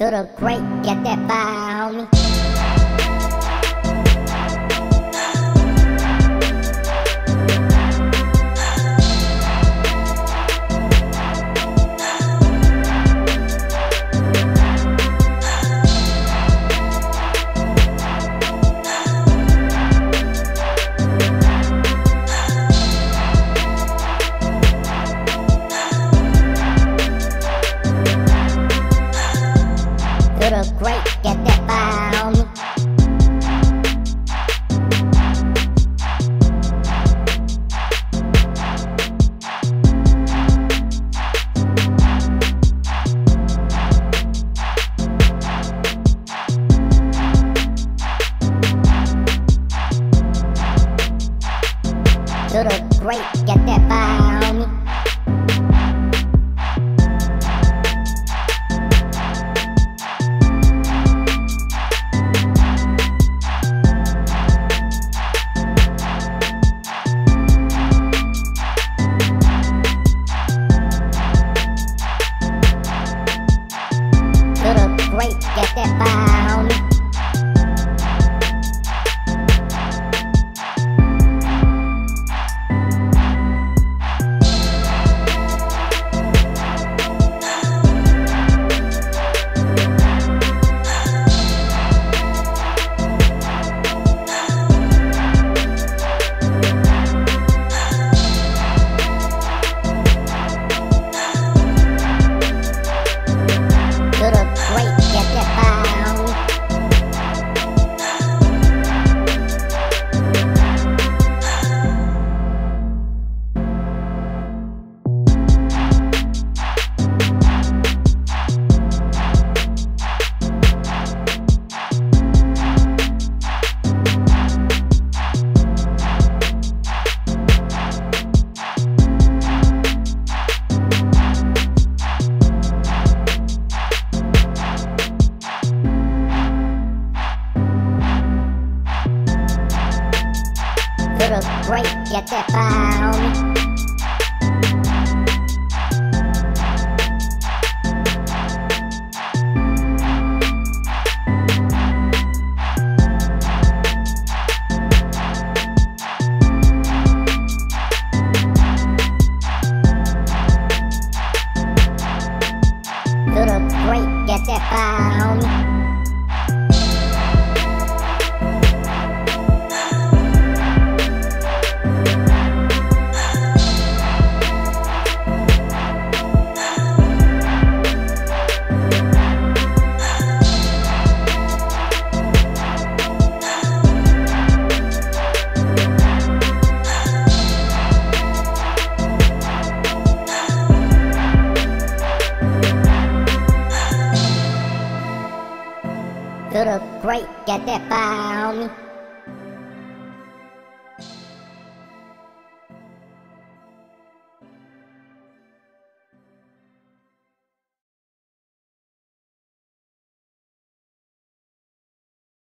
To the great, get that fire, homie. To the great, get that fire, homie. To the great, get that fire, homie. To the great, get that fire, homie. To the great, get that fire, homie. To the great, get that fire, homie. To the great, get that fire, homie. To the great, get that fire, homie.